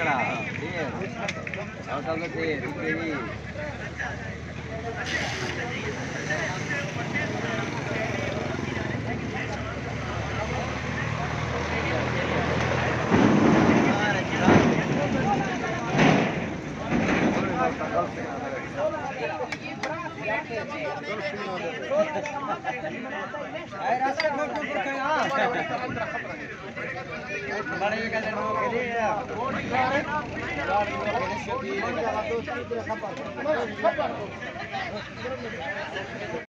कड़ा और सब लोग थे दिखेगी रास्ते बड़े का दिन